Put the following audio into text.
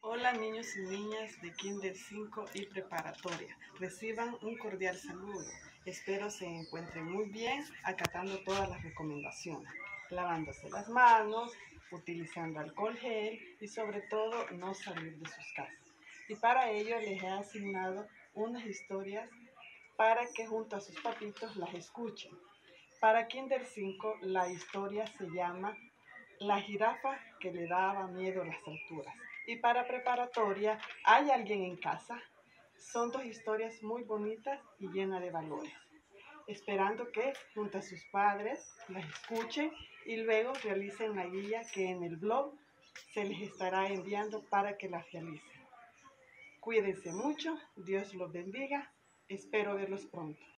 Hola niños y niñas de Kinder 5 y preparatoria. Reciban un cordial saludo. Espero se encuentren muy bien acatando todas las recomendaciones, lavándose las manos, utilizando alcohol gel y sobre todo no salir de sus casas. Y para ello les he asignado unas historias para que junto a sus papitos las escuchen. Para Kinder 5 la historia se llama La jirafa que le daba miedo a las alturas. Y para preparatoria, ¿hay alguien en casa? Son dos historias muy bonitas y llenas de valores. Esperando que junto a sus padres las escuchen y luego realicen la guía que en el blog se les estará enviando para que las realicen. Cuídense mucho, Dios los bendiga, espero verlos pronto.